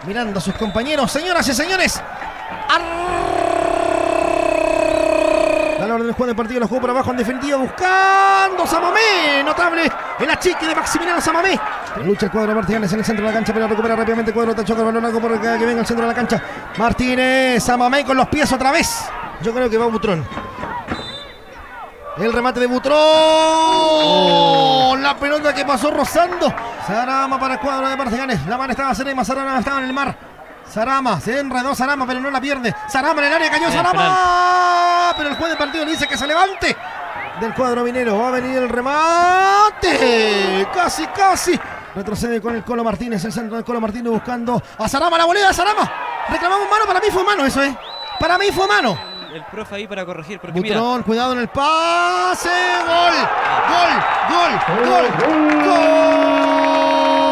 mirando a sus compañeros. Señoras y señores, a la hora del juego de partido, lo jugó por abajo en definitiva, buscando Samamé. Notable el achique de Maximiliano Samamé. Lucha el cuadro de Martínez en el centro de la cancha, pero recupera rápidamente el cuadro. Tachoca el balón algo por que venga al centro de la cancha. Martínez, Samamé con los pies otra vez. Yo creo que va Butrón. El remate de Butrón. La pelota que pasó rozando. Sarama para el cuadro de Martínez. La mano estaba Sarama, Sarama estaba en el mar. Sarama, se enredó Sarama, pero no la pierde. Sarama en el área, cayó Sarama. Pero el juez de partido le dice que se levante. Del cuadro minero, va a venir el remate. Casi, casi. Retrocede con el Colo Martínez, el centro del Colo Martínez buscando a Sarama, la volea de Sarama. Reclamamos mano, para mí fue mano, eso es. Para mí fue mano. El profe ahí para corregir, porque Butrón, mira. cuidado en el pase. Gol, gol, gol, gol, gol.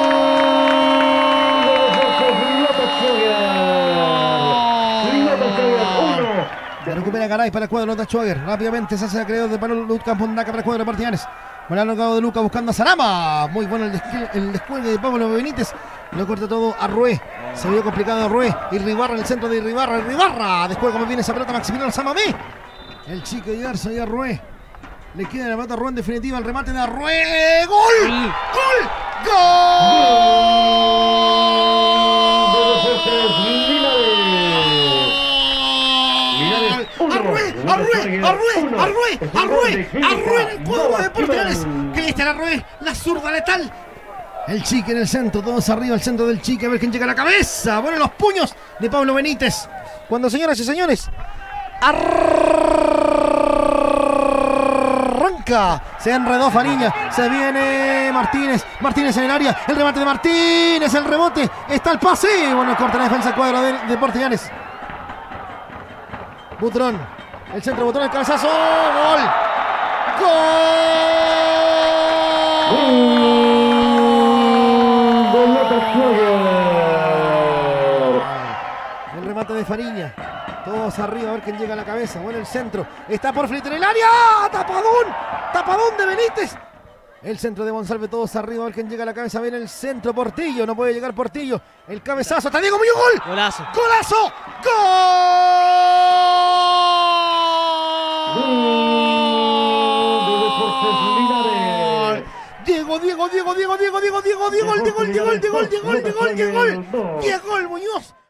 Se recupera Garay para el cuadro de Schwager. Rápidamente se hace acreedor de palo Lucas Mondaca para el cuadro de Martínez. Buena logrado de Luca buscando a Sarama. Muy bueno el descuelgue de Pablo Benítez. Lo corta todo a Rué. Se vio complicado a Rué. Irribarra en el centro de Irribarra. Irribarra. Después como viene esa pelota Maximiliano Samamé. El chico Yarza y a Rué. Le queda la pelota a Rué en definitiva. El remate de Arrué. ¡Gol! ¡Gol! Arrué, el cuadro de Portugués. Cristian Arrué, la zurda letal. El Chique en el centro, todos arriba, el centro del Chique, a ver quién llega a la cabeza. Bueno, los puños de Pablo Benítez. Cuando, señoras y señores, arranca. Se enredó Fariña, se viene Martínez. Martínez en el área, el remate de Martínez, el rebote, está el pase. Bueno, corta la defensa cuadro de Portugués. Butrón, el centro, Butrón, el cabezazo. ¡Gol! ¡Gol! El remate de Fariña. Todos arriba, a ver quién llega a la cabeza. Bueno, el centro. Está por frente en el área. ¡Tapadón! ¡Tapadón de Benítez! El centro de Monsalve, todos arriba, a ver quién llega a la cabeza. Viene el centro, Portillo. No puede llegar Portillo. El cabezazo. ¡Hasta Diego Muñoz! ¡Gol! Golazo. ¡Golazo! ¡Gol! Diego Muñoz.